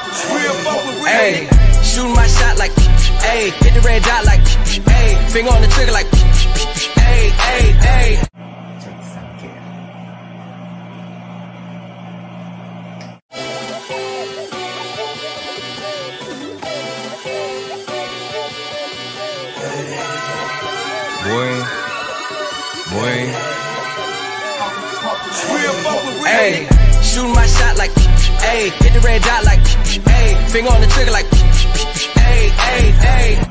Ayy, shooting my shot like, ayy, hit the red dot like, ayy, finger on the trigger like, ayy, ayy, ayy. Boy. Ayy, shooting my shot like, ayy, hit the red dot like, ayy, finger on the trigger like, ayy, ayy, ayy.